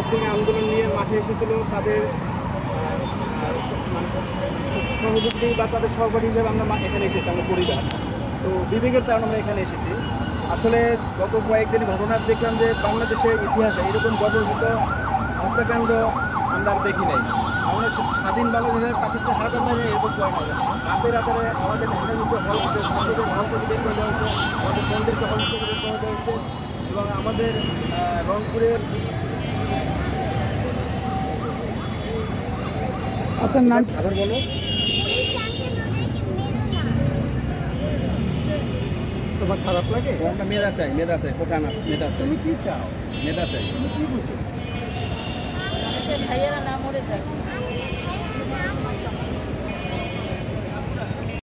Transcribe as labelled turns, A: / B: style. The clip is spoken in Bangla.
A: রাজনীতি আন্দোলন নিয়ে মাঠে এসেছিল তাদের মানে সহযোগী বা তাদের সহপাঠী হিসেবে আমরা এখানে এসেছি, আমরা পরিবার। তো বিবেকের কারণে আমরা এখানে এসেছি। আসলে গত কয়েকদিন ঘটনা দেখলাম যে বাংলাদেশের ইতিহাসে এরকম বর্বরিত হত্যাকাণ্ড আমরা আর দেখি নাই। আমরা স্বাধীন বাংলাদেশের পাকিস্তান হারাতার বাইরে এরকম করে না। রাতে রাতে আমাদের নেতাজিকে হল হল থেকে বের করে দেওয়া হয়েছে, আমাদের মন্দিরকে হল থেকে বের করে দেওয়া হয়েছে এবং আমাদের রংপুরের
B: আপনার নাম
A: আবার বলো।
B: তোমার খারাপ লাগে?
A: একটা মেধা চাই, মেধা চাই, কোথায় না মেধা চাই।
B: তুমি কি চাও?
A: মেধা চাই।
B: তুমি কি বুঝো?
C: ভাইয়েরা না মরে যায়।